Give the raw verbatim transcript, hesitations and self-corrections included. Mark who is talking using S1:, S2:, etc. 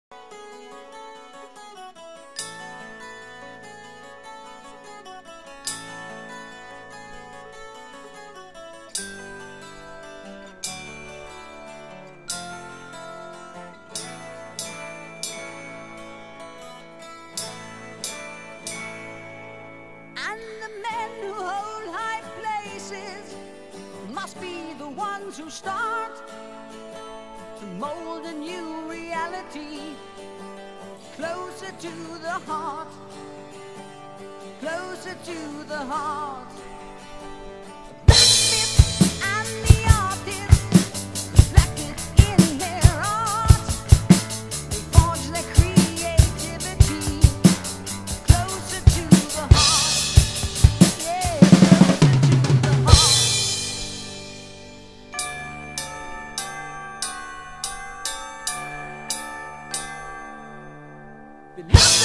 S1: And the men who hold high places must be the ones who start to mold a new reality closer to the heart, closer to the heart. The blacksmith and the artist reflected in their art. They forge their creativity closer to the heart. Yeah, closer to the heart. Beloved